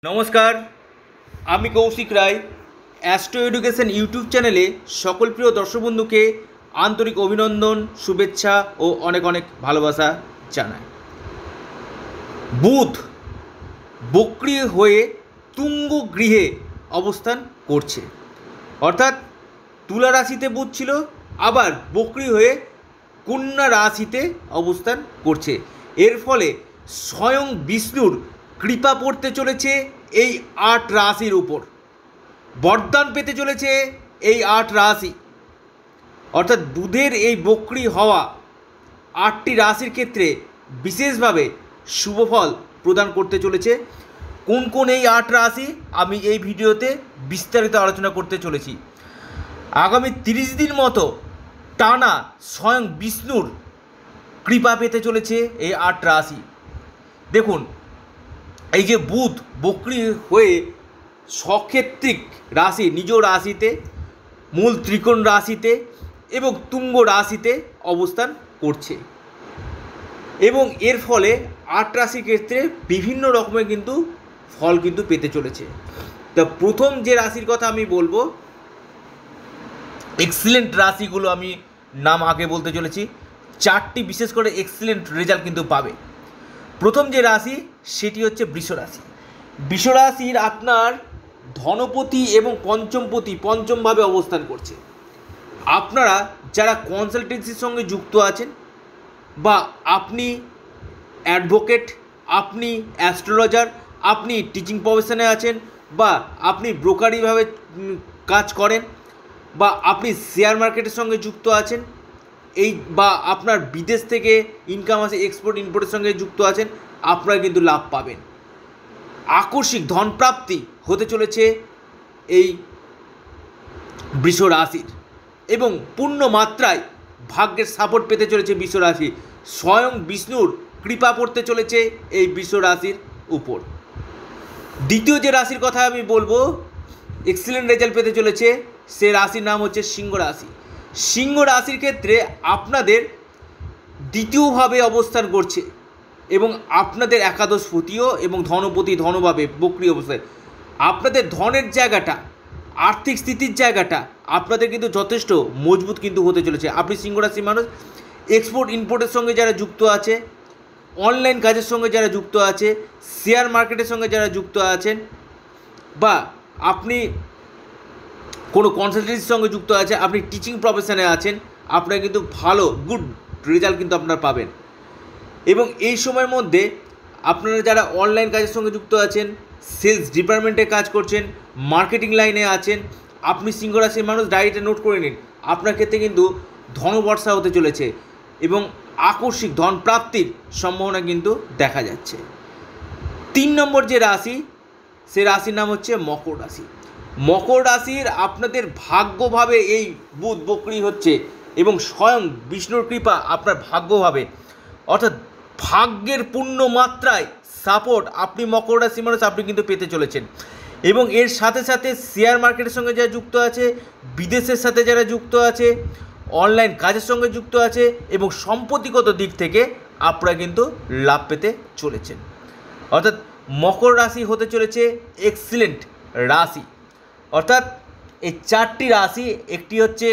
নমস্কার, আমি Koushik Roy. Astro education YouTube চ্যানেলে সকল প্রিয় দর্শক বন্ধুকে আন্তরিক অভিনন্দন, শুভেচ্ছা ও অনেক অনেক ভালোবাসা জানাই। বুধ বক্রী হয়ে তুঙ্গ গৃহে অবস্থান করছে, অর্থাৎ তুলা রাশিতে বুধ ছিল, আবার বক্রী হয়ে কন্যা রাশিতে অবস্থান করছে। এর ফলে স্বয়ং বিষ্ণুর কৃপা পড়তে চলেছে এই ৮ রাশির উপর, বরদান পেতে চলেছে এই ৮ রাশি। অর্থাৎ বুধের এই বক্রী হওয়া ৮টি রাশির ক্ষেত্রে বিশেষভাবে শুভফল প্রদান করতে চলেছে। কোন কোন এই ৮ রাশি আমি এই ভিডিওতে বিস্তারিত আলোচনা করতে চলেছি। আগামী 30 দিন মতো টানা স্বয়ং বিষ্ণুর কৃপা পেতে চলেছে এই ৮ রাশি। দেখুন, এই যে বুধ বক্রী হয়ে সক্ষেত্রিক রাশি, নিজ রাশিতে, মূল ত্রিকোণ রাশিতে এবং তুঙ্গ রাশিতে অবস্থান করছে, এবং এর ফলে ৮ রাশির ক্ষেত্রে বিভিন্ন রকমের কিন্তু ফল কিন্তু পেতে চলেছে। তা প্রথম যে রাশির কথা আমি বলবো, এক্সিলেন্ট রাশিগুলো আমি নাম আগে বলতে চলেছি, 4টি বিশেষ করে এক্সিলেন্ট রেজাল্ট কিন্তু পাবে। প্রথম যে রাশি সেটি হচ্ছে বৃষ রাশি। বৃষ রাশির আপনার ধনপতি এবং পঞ্চমপতি পঞ্চমভাবে অবস্থান করছে। আপনারা যারা কনসালটেন্সির সঙ্গে যুক্ত আছেন, বা আপনি অ্যাডভোকেট, আপনি অ্যাস্ট্রোলজার, আপনি টিচিং প্রফেশনে আছেন, বা আপনি ব্রোকারিভাবে কাজ করেন, বা আপনি শেয়ার মার্কেটের সঙ্গে যুক্ত আছেন, এই বা আপনার বিদেশ থেকে ইনকাম আছে, এক্সপোর্ট ইম্পোর্টের সঙ্গে যুক্ত আছেন, আপনারা কিন্তু লাভ পাবেন। আকস্মিক ধনপ্রাপ্তি হতে চলেছে এই বৃষ রাশির, এবং পূর্ণ মাত্রায় ভাগ্যের সাপোর্ট পেতে চলেছে বৃষ রাশি। স্বয়ং বিষ্ণুর কৃপা পড়তে চলেছে এই বৃষ রাশির উপর। দ্বিতীয় যে রাশির কথা আমি বলবো, এক্সিলেন্ট রেজাল্ট পেতে চলেছে, সে রাশির নাম হচ্ছে সিংহ রাশি। সিংহ রাশির ক্ষেত্রে আপনাদের দ্বিতীয়ভাবে অবস্থান করছে, এবং আপনাদের একাদশপতিও এবং ধনপতি ধনভাবে বক্রী অবস্থায়। আপনাদের ধনের জায়গাটা, আর্থিক স্থিতির জায়গাটা আপনাদের কিন্তু যথেষ্ট মজবুত কিন্তু হতে চলেছে। আপনি সিংহ রাশির মানুষ, এক্সপোর্ট ইম্পোর্টের সঙ্গে যারা যুক্ত আছে, অনলাইন কাজের সঙ্গে যারা যুক্ত আছে, শেয়ার মার্কেটের সঙ্গে যারা যুক্ত আছেন, বা আপনি কোনো কনসালটেন্সির সঙ্গে যুক্ত আছে, আপনি টিচিং প্রফেশনে আছেন, আপনারা কিন্তু ভালো গুড রেজাল্ট কিন্তু আপনারা পাবেন। এবং এই সময়ের মধ্যে আপনারা যারা অনলাইন কাজের সঙ্গে যুক্ত আছেন, সেলস ডিপার্টমেন্টে কাজ করছেন, মার্কেটিং লাইনে আছেন, আপনি সিংহ রাশির মানুষ, ডায়েরিতে নোট করে নিন, আপনার ক্ষেত্রে কিন্তু ধনবর্ষা হতে চলেছে এবং আকস্মিক ধন প্রাপ্তির সম্ভাবনা কিন্তু দেখা যাচ্ছে। 3 নম্বর যে রাশি, সে রাশির নাম হচ্ছে মকর রাশি। মকর রাশির আপনাদের ভাগ্যভাবে এই বুধ বক্রী হচ্ছে, এবং স্বয়ং বিষ্ণুর কৃপা আপনার ভাগ্যভাবে, অর্থাৎ ভাগ্যের পূর্ণ মাত্রায় সাপোর্ট আপনি মকর রাশি মানুষ আপনি কিন্তু পেতে চলেছেন। এবং এর সাথে সাথে শেয়ার মার্কেটের সঙ্গে যারা যুক্ত আছে, বিদেশের সাথে যারা যুক্ত আছে, অনলাইন কাজের সঙ্গে যুক্ত আছে, এবং সম্পত্তিগত দিক থেকে আপনারা কিন্তু লাভ পেতে চলেছেন। অর্থাৎ মকর রাশি হতে চলেছে এক্সিলেন্ট রাশি। অর্থাৎ এই 4টি রাশি, একটি হচ্ছে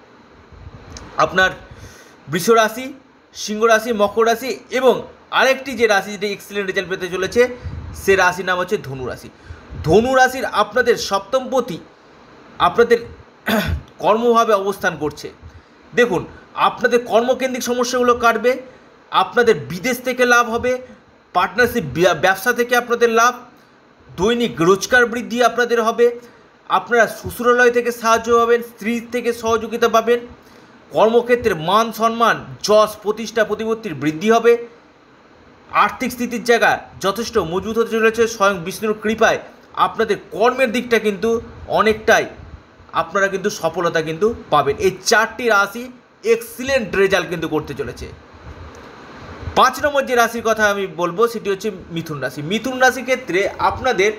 আপনার বৃষ রাশি, সিংহ রাশি, মকর রাশি, এবং আরেকটি যে রাশি যেটা এক্সিলেন্ট রেজাল্ট পেতে চলেছে, সে রাশির নাম হচ্ছে ধনু রাশি। ধনু রাশির আপনাদের সপ্তমপতি আপনাদের কর্মভাবে অবস্থান করছে। দেখুন, আপনাদের কর্মকেন্দ্রিক সমস্যাগুলো কাটবে, আপনাদের বিদেশ থেকে লাভ হবে, পার্টনারশিপ ব্যবসা থেকে আপনাদের লাভ, দৈনিক রোজগার বৃদ্ধি আপনাদের হবে, আপনারা শ্বশুরালয় থেকে সাহায্য পাবেন, স্ত্রীর থেকে সহযোগিতা পাবেন, কর্মক্ষেত্রে মান সম্মান, যশ, প্রতিষ্ঠা, প্রতিপত্তির বৃদ্ধি হবে, আর্থিক স্থিতির জায়গা যথেষ্ট মজবুত হতে চলেছে। স্বয়ং বিষ্ণুর কৃপায় আপনাদের কর্মের দিকটা কিন্তু অনেকটাই আপনারা কিন্তু সফলতা কিন্তু পাবেন। এই 4টি রাশি এক্সিলেন্ট রেজাল্ট কিন্তু করতে চলেছে। 5 নম্বর যে রাশির কথা আমি বলবো সেটি হচ্ছে মিথুন রাশি। মিথুন রাশির ক্ষেত্রে আপনাদের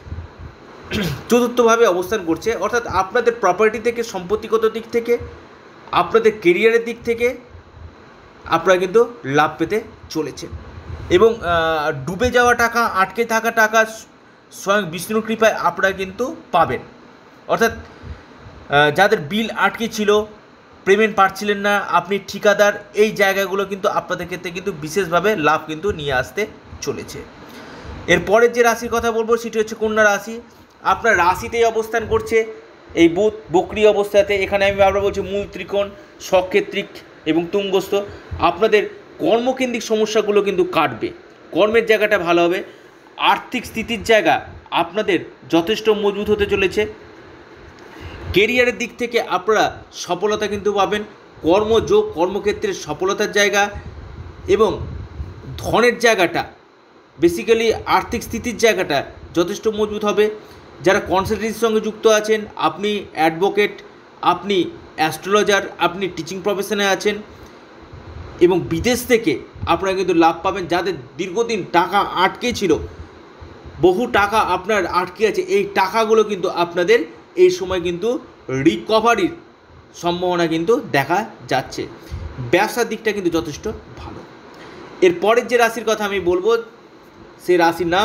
চতুর্থভাবে অবস্থান করছে, অর্থাৎ আপনাদের প্রপার্টি থেকে, সম্পত্তিগত দিক থেকে, আপনাদের কেরিয়ারের দিক থেকে আপনারা কিন্তু লাভ পেতে চলেছেন। এবং ডুবে যাওয়া টাকা, আটকে থাকা টাকা স্বয়ং বিষ্ণুর কৃপায় আপনারা কিন্তু পাবেন। অর্থাৎ যাদের বিল আটকে ছিল, পেমেন্ট পাচ্ছিলেন না, আপনি ঠিকাদার, এই জায়গাগুলো কিন্তু আপনাদের ক্ষেত্রে কিন্তু বিশেষভাবে লাভ কিন্তু নিয়ে আসতে চলেছে। এরপরের যে রাশির কথা বলবো সেটি হচ্ছে কন্যা রাশি। আপনার রাশিতেই অবস্থান করছে এই বুধ বক্রী অবস্থাতে। এখানে আমি বারবার বলছি মূল ত্রিকোণ, সক্ষেত্রিক এবং তুঙ্গস্থ। আপনাদের কর্মকেন্দ্রিক সমস্যাগুলো কিন্তু কাটবে, কর্মের জায়গাটা ভালো হবে, আর্থিক স্থিতির জায়গা আপনাদের যথেষ্ট মজবুত হতে চলেছে। কেরিয়ারের দিক থেকে আপনারা সফলতা কিন্তু পাবেন, কর্মযোগ, কর্মক্ষেত্রের সফলতার জায়গা এবং ধনের জায়গাটা, বেসিক্যালি আর্থিক স্থিতির জায়গাটা যথেষ্ট মজবুত হবে। যারা কনসালটেন্সির সঙ্গে যুক্ত আছেন, আপনি অ্যাডভোকেট, আপনি অ্যাস্ট্রোলজার, আপনি টিচিং প্রফেশনে আছেন এবং বিদেশ থেকে আপনারা কিন্তু লাভ পাবেন। যাদের দীর্ঘদিন টাকা আটকে ছিল, বহু টাকা আপনার আটকে আছে, এই টাকাগুলো কিন্তু আপনাদের এই সময় কিন্তু রিকভারির সম্ভাবনা কিন্তু দেখা যাচ্ছে। ব্যবসার দিকটা কিন্তু যথেষ্ট ভালো। এরপরের যে রাশির কথা আমি বলবো সেই রাশির নাম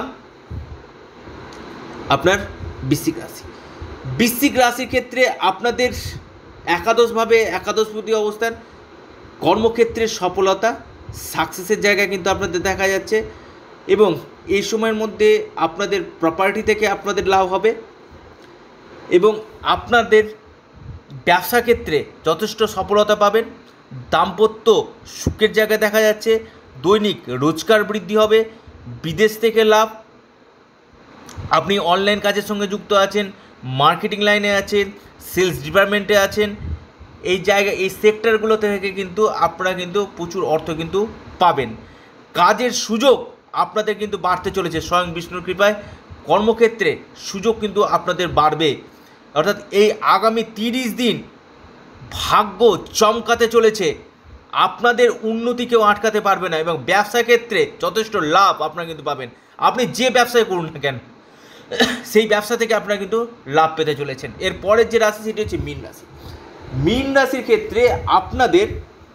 আপনার বৃশ্চিক রাশি। বৃশ্চিক রাশির ক্ষেত্রে আপনাদের একাদশপতি অবস্থান, কর্মক্ষেত্রের সফলতা, সাকসেসের জায়গা কিন্তু আপনাদের দেখা যাচ্ছে এবং এই সময়ের মধ্যে আপনাদের প্রপার্টি থেকে আপনাদের লাভ হবে এবং আপনাদের ব্যবসা ক্ষেত্রে যথেষ্ট সফলতা পাবেন। দাম্পত্য সুখের জায়গা দেখা যাচ্ছে, দৈনিক রোজগার বৃদ্ধি হবে, বিদেশ থেকে লাভ, আপনি অনলাইন কাজের সঙ্গে যুক্ত আছেন, মার্কেটিং লাইনে আছেন, সেলস ডিপার্টমেন্টে আছেন, এই জায়গায় এই সেক্টরগুলো থেকে কিন্তু আপনারা কিন্তু প্রচুর অর্থ কিন্তু পাবেন। কাজের সুযোগ আপনাদের কিন্তু বাড়তে চলেছে স্বয়ং বিষ্ণুর কৃপায়। কর্মক্ষেত্রে সুযোগ কিন্তু আপনাদের বাড়বে, অর্থাৎ এই আগামী 30 দিন ভাগ্য চমকাতে চলেছে, আপনাদের উন্নতি কেউ আটকাতে পারবে না এবং ব্যবসা ক্ষেত্রে যথেষ্ট লাভ আপনারা কিন্তু পাবেন। আপনি যে ব্যবসায় করুন না কেন, সেই ব্যবসা থেকে আপনারা কিন্তু লাভ পেতে চলেছেন। এরপরের যে রাশি সেটি হচ্ছে মীন রাশি। মীন রাশির ক্ষেত্রে আপনাদের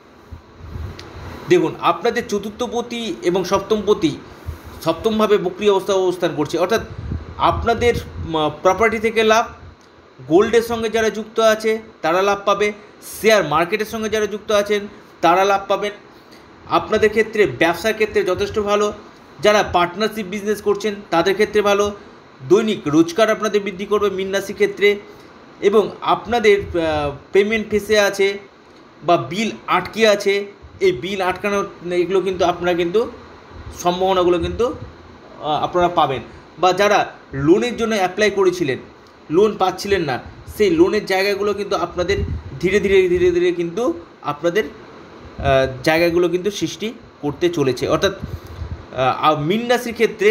দেখুন, আপনাদের চতুর্থপতি এবং সপ্তমপতি সপ্তমভাবে বক্রী অবস্থান করছে, অর্থাৎ আপনাদের প্রপার্টি থেকে লাভ, গোল্ডের সঙ্গে যারা যুক্ত আছে তারা লাভ পাবে, শেয়ার মার্কেটের সঙ্গে যারা যুক্ত আছেন তারা লাভ পাবেন। আপনাদের ক্ষেত্রে ব্যবসার ক্ষেত্রে যথেষ্ট ভালো, যারা পার্টনারশিপ বিজনেস করছেন তাদের ক্ষেত্রে ভালো, দৈনিক রোজগার আপনাদের বৃদ্ধি করবে মীন রাশির ক্ষেত্রে এবং আপনাদের পেমেন্ট ফেসে আছে বা বিল আটকে আছে, এই বিল আটকানোর এগুলো কিন্তু আপনারা কিন্তু সম্ভাবনাগুলো কিন্তু আপনারা পাবেন। বা যারা লোনের জন্য অ্যাপ্লাই করেছিলেন, লোন পাচ্ছিলেন না, সেই লোনের জায়গাগুলো কিন্তু আপনাদের ধীরে ধীরে কিন্তু আপনাদের জায়গাগুলো কিন্তু সৃষ্টি করতে চলেছে। অর্থাৎ মীন রাশির ক্ষেত্রে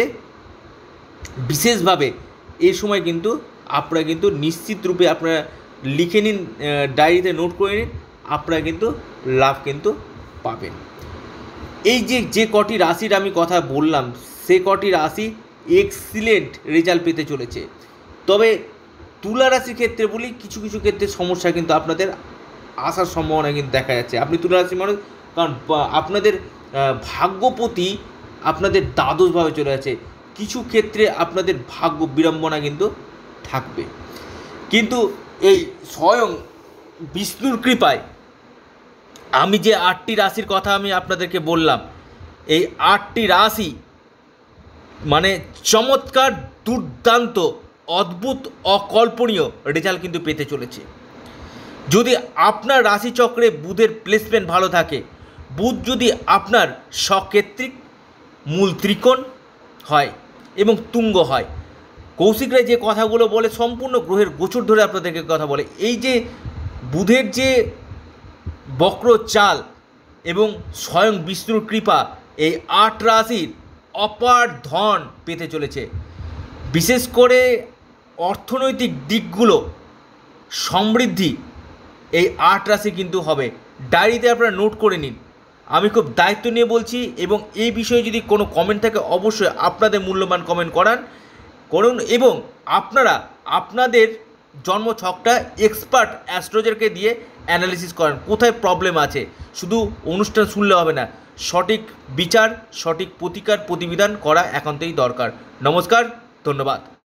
বিশেষভাবে এই সময় কিন্তু আপনারা কিন্তু নিশ্চিত রূপে আপনারা লিখে নিন, ডায়েরিতে নোট করে নিন, আপনারা কিন্তু লাভ কিন্তু পাবেন। এই যে কটি রাশির আমি কথা বললাম, সে কটি রাশি এক্সিলেন্ট রেজাল্ট পেতে চলেছে। তবে তুলা রাশির ক্ষেত্রে বলি, কিছু ক্ষেত্রে সমস্যা কিন্তু আপনাদের আসার সম্ভাবনা কিন্তু দেখা যাচ্ছে। আপনি তুলা রাশি মানুষ, কারণ আপনাদের ভাগ্যপতি আপনাদের দ্বাদশভাবে চলে যাচ্ছে, কিছু ক্ষেত্রে আপনাদের ভাগ্য বিড়ম্বনা কিন্তু থাকবে। কিন্তু এই স্বয়ং বিষ্ণুর কৃপায় আমি যে 8টি রাশির কথা আমি আপনাদেরকে বললাম, এই 8টি রাশি মানে চমৎকার, দুর্দান্ত, অদ্ভুত, অকল্পনীয় রেজাল্ট কিন্তু পেতে চলেছে। যদি আপনার রাশিচক্রে বুধের প্লেসমেন্ট ভালো থাকে, বুধ যদি আপনার সক্ষেত্রিক মূল ত্রিকোণ হয় এবং তুঙ্গ হয়, কৌশিক রায় যে কথাগুলো বলে সম্পূর্ণ গ্রহের গোচর ধরে আপনাদেরকে কথা বলে, এই যে বুধের যে বক্র চাল এবং স্বয়ং বিষ্ণুর কৃপা, এই 8 রাশির অপার ধন পেতে চলেছে। বিশেষ করে অর্থনৈতিক দিকগুলো সমৃদ্ধি এই 8 রাশি কিন্তু হবে। ডায়েরিতে আপনারা নোট করে নিন, আমি খুব দায়িত্ব নিয়ে বলছি। এবং এই বিষয়ে যদি কোনো কমেন্ট থাকে অবশ্যই আপনাদের মূল্যবান কমেন্ট করুন এবং আপনারা আপনাদের জন্মছকটা এক্সপার্ট অ্যাস্ট্রোলজারকে দিয়ে অ্যানালিসিস করেন, কোথায় প্রবলেম আছে। শুধু অনুষ্ঠান শুনলে হবে না, সঠিক বিচার, সঠিক প্রতিকার প্রতিবিধান করা একান্তই দরকার। নমস্কার। ধন্যবাদ।